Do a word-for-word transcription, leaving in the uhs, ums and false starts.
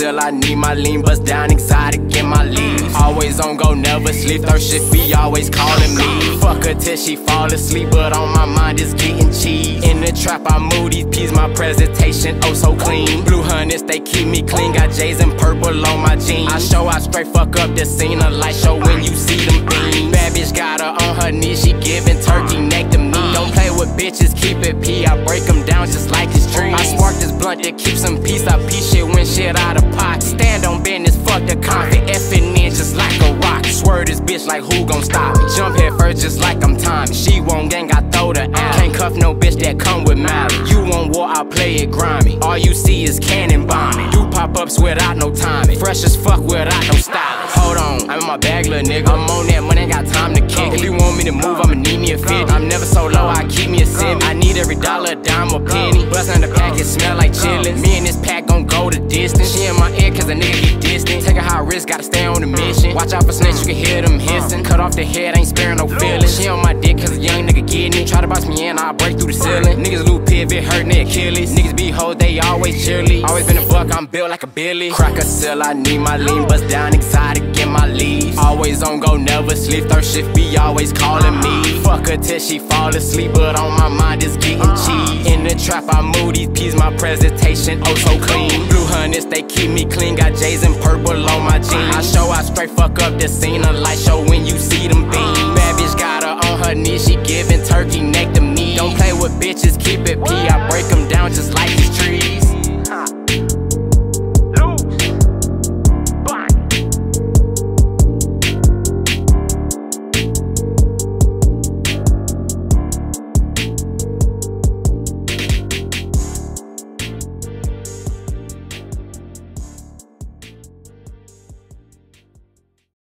still I need my lean. Bust down exotic in my leaves. Always on go, never sleep. Third shit be always calling me. Fuck her till she fall asleep, but on my mind is getting cheese. In the trap I move these peas, my presentation oh so clean. Blue hundreds, they keep me clean. Got J's and purple on my jeans. I show I straight fuck up the scene. A light show when you see them beams. Bad bitch got her on her knees, she giving turkey neck to me. Don't play with bitches, keep it P. I break them down just like it's trees. I spark this blunt that keeps some peace. I pee shit when shit out of pocket. Stand on business, fuck the conflict. Effing in just like a rock. Swear this bitch like who gon' stop me? Jump head first just like I'm Tommy. She won't gang, I throw the out. Can't cuff no bitch that come with malice. You want war, I play it grimy. All you see is cannon bombing. Do pop-ups without no timing. Fresh as fuck without no stylist. Hold on, I'm in my bag, little nigga. I'm on that money, ain't got time to kick. If you want me to move, I'ma need me a fit. I'm never so low, I keep me a sip. I need every dollar, dime, or penny. Bustin' the packet, smell like chillin'. Me and this pack gon' go the distance. She in my ear cause a nigga be distant. Take a high risk, gotta stay on the mission. Watch out for snakes, you can hear them hissing. Cut off the head, ain't sparing no feelings. She on my dick cause a young nigga getting it. Try to box me in, I'll break through the ceiling. Niggas lose pivot, hurtin' their Achilles. Niggas be hoes, they always cheerlead. Always been a buck, I'm built like a Billy. Crack a seal, I need my lean. Bust down exotic in my leaves. Always on go, never sleep. Third shift be always calling me. Fuck her till she fall asleep, but on my mind is getting cheese. In the trap I move these peas, my presentation oh so clean. Blue hundreds, they keep me clean. Got J's and purple on my jeans. I show I straight fuck up the scene. A light show when you see them beams.